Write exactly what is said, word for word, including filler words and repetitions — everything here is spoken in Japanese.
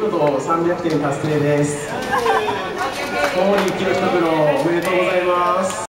事さんびゃくてん達成です。小森記録袋おめでとうございます。